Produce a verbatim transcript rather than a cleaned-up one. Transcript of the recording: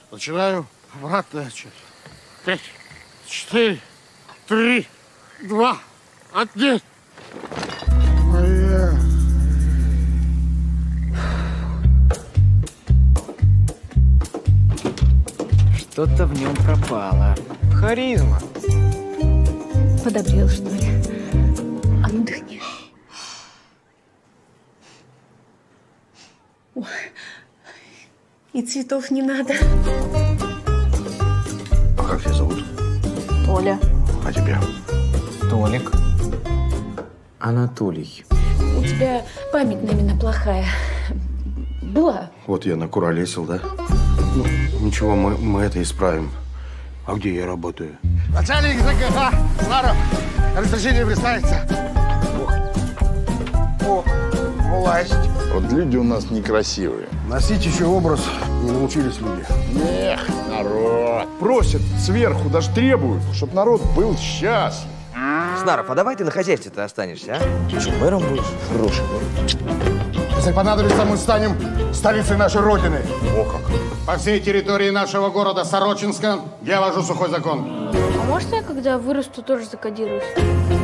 Начинаю обратный отчет. Пять, четыре, три, два, один. Моя. Что-то в нем пропало. Харизма. Подобрел, что ли? А ну дыхни. Ой. И цветов не надо. А как тебя зовут? Толя. А тебя? Толик. Анатолий. У тебя память на меня плохая. Была. Вот я накуролесил, да? Ну, ничего, мы, мы это исправим. А где я работаю? Начальник ЗКХ, Снаров. Разрешение представиться. О, власть. Вот люди у нас некрасивые. Носить еще образ не научились люди. Эх, народ. Просят сверху, даже требуют, чтобы народ был счастлив. Снаров, а давай ты на хозяйстве-то останешься, а? Ты что, мэром будешь? Хороший мэр. Если понадобится, мы станем столицей нашей Родины. О как. По всей территории нашего города Сорочинска я вожу сухой закон. А может, я, когда вырасту, тоже закодируюсь?